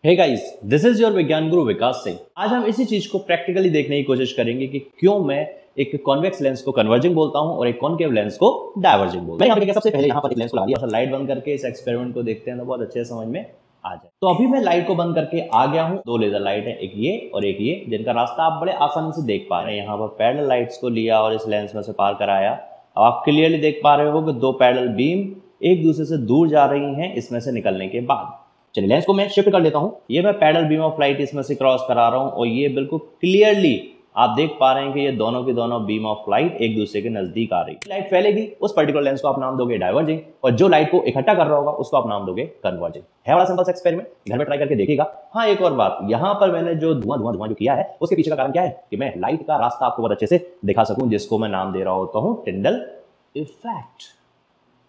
Hey guys, this is your Vigyan Guru विकास सिंह। आज हम इसी चीज को प्रैक्टिकली देखने की कोशिश करेंगे कि क्यों मैं एक कॉन्वेक्स लेंस को कन्वर्जिंग बोलता हूं और एक कॉनकेव लेंस को डाइवर्जिंग बोलता हूं। मैं यहाँ पे सबसे पहले यहाँ पर एक लेंस को लगा दिया और लाइट बंद करके इस एक्सपेरिमेंट को देखते हैं तो बहुत अच्छे समझ में आ जाए। तो अभी मैं लाइट को बंद करके आ गया हूँ। दो लेजर लाइट है, एक ये और एक ये, जिनका रास्ता आप बड़े आसानी से देख पा रहे हैं। यहाँ पर पैरेलल लाइट्स को लिया और इस लेंस में से पार कराया। अब आप क्लियरली देख पा रहे हो कि दो पैरेलल बीम एक दूसरे से दूर जा रही हैं इसमें से निकलने के बाद। चलिए लेंस को मैं शिफ्ट कर लेता हूं। ये मैं पैरेलल बीम ऑफ लाइट इसमें से क्रॉस करा रहा हूं और ये बिल्कुल क्लियरली आप देख पा रहे हैं कि ये दोनों की दोनों बीम ऑफ लाइट एक दूसरे के नजदीक आ रही है। लाइट फैलेगी, उस पर्टिकुलर लेंस को आप नाम दोगे डाइवर्जिंग, और जो लाइट को इकट्ठा कर रहा होगा उसको आप नाम दोगे कन्वर्जिंग। है बड़ा सिंपल सा एक्सपेरिमेंट, घर में ट्राई करके देखिएगा। हाँ, एक और बात, यहाँ पर मैंने जो धुआं जो किया है उसके पीछे का कारण क्या है कि मैं लाइट का रास्ता आपको बहुत अच्छे से दिखा सकूं, जिसको मैं नाम दे रहा होता हूँ टिंडल इफेक्ट।